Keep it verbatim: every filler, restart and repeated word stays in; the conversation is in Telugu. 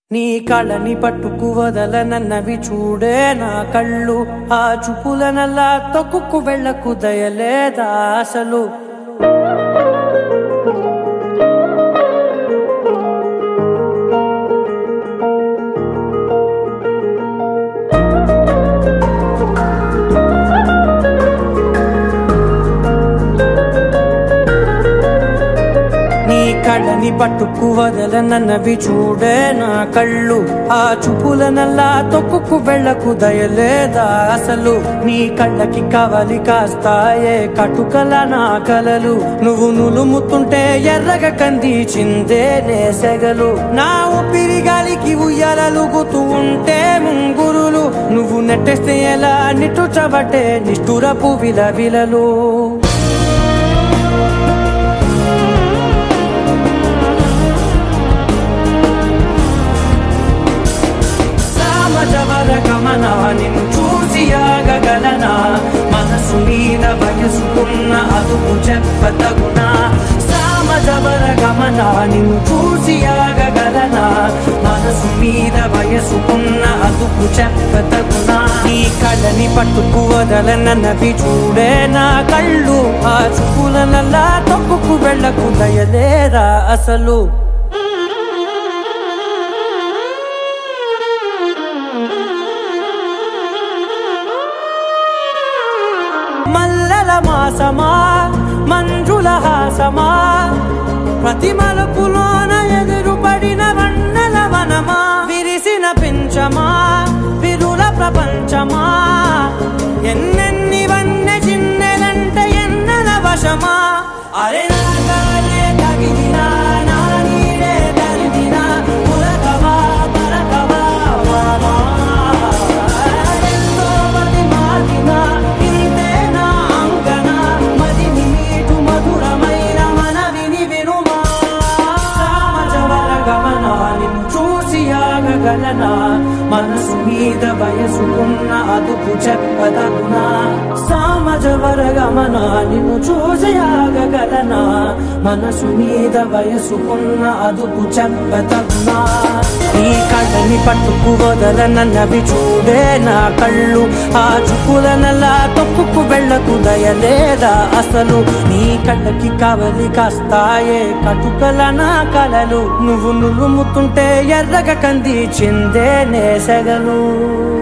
నీ కళ్ళని పట్టుకు వదలనన్నవి చూడే నా కళ్ళు ఆ చూపులనల్లా తొక్కుకు వెళ్ళకు దయలేదా అసలు కళ్ళని పట్టుకు వదలనన్నవి చూడే నా కళ్ళు ఆ చూపులనల్లా తొక్కుకు వెళ్ళకు దయలేదా అసలు నీ కళ్ళకి కవలి కాస్తాయే కటుకల నా కలలు నువ్వు నులుముతుంటే ఎర్రగ కంది చిందే నేసెగలు నా ఊపిరి గాలికి ఉయ్యాలలుగుతూ ఉంటే ముంగురులు నువ్వు నెట్టేస్తే ఎలా నిట్టుచబట్టే నిష్ఠురపు విలవిలలు నిన్ను చూసి ఆగగలనా మనసు మీద వయసుకున్న అదుపు చెప్పతగునా సామజవర గమనా నిన్ను చూసి ఆగగలనా మనసు మీద వయసుకున్న అదుపు చెప్పతగునా నీ కళ్ళని పట్టుకు వదలనన్నవి చూడే నా కళ్ళు ఆ చూపులనల్లా తొక్కుకు వెళ్ళకు దయలేరా అసలు మల్లెల మాసమా మంజుల హాసమా ప్రతి మలుపులోన ఎదురుపడిన వన్నెల వనమా విరిసిన పించమా విరుల ప్రపంచమా ఎన్నెన్ని వన్నె చిన్నెలంటే ఎన్నెల వశమా అరే నాగాలే తగిలినా నా నీడే తరిమినా పులకవా పలకవా వామా ఎంతో మది మారినా మనసు మీద వయసుకున్న అదుపు చెప్పదగునా సామజవర గమనా నిన్ను చూసి ఆగగలనా మనసు మీద వయసుకున్న అదుపు చెప్పదగునా నీ కళ్ళని పట్టుకు వదలనన్నవి చూడే నా కళ్ళు ఆ చూపులనల్లా తొక్కుకు వెళ్ళకు దయలేదా అసలు నీ కళ్ళకి కవలి కాస్తాయే కటుకల నా కలలు నువ్వు నులుముతుంటే ఎర్రగ కంది చిందే నేసెగలు